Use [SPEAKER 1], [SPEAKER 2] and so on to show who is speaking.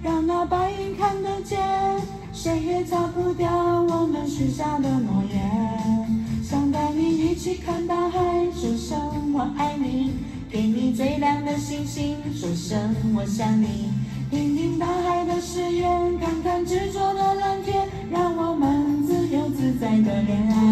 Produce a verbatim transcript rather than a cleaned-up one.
[SPEAKER 1] 让那白云看得见，谁也擦不掉我们许下的诺言。想带你一起看大海，说声我爱你，给你最亮的星星，说声我想你。听听大海的誓言，看看执着的蓝天，让我们自由自在的恋爱。